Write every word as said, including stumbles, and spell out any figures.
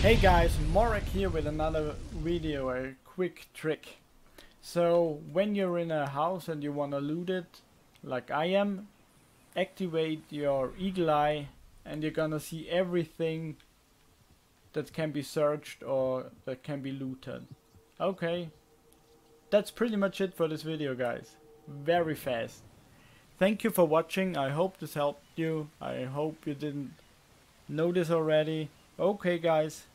Hey guys, moRaG here with another video, a quick trick. So when you're in a house and you want to loot it, like I am, activate your eagle eye and you're gonna see everything that can be searched or that can be looted. Okay, that's pretty much it for this video guys. Very fast. Thank you for watching. I hope this helped you. I hope you didn't know this already. Okay guys.